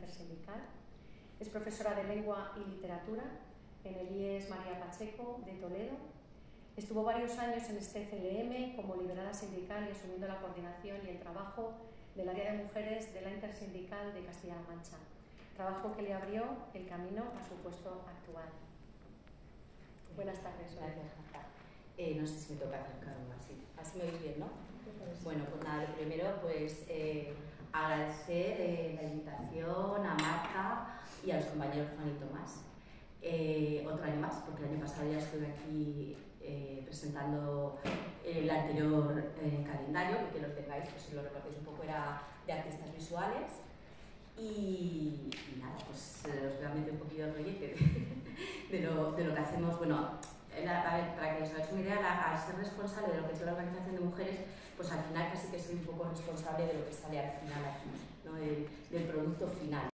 intersindical. Es profesora de Lengua y Literatura en el IES María Pacheco de Toledo. Estuvo varios años en este CLM como liberada sindical y asumiendo la coordinación y el trabajo del área de mujeres de la Intersindical de Castilla-La Mancha, trabajo que le abrió el camino a su puesto actual. Buenas tardes. Gracias, Marta. No sé si me toca acercarme así me oís bien, ¿no? Bueno, pues nada, lo primero, pues agradecer la invitación a Marta y a los compañeros Juan y Tomás. Otro año más, porque el año pasado ya estuve aquí presentando el anterior calendario, que lo tengáis, pues si lo recordéis un poco, era de artistas visuales. Y nada, pues os voy a meter un poquillo el rollete de lo que hacemos. Bueno, a ver, para que os hagáis una idea, al ser responsable de lo que es la organización de mujeres, pues al final casi que soy un poco responsable de lo que sale al final aquí, ¿no? del producto final.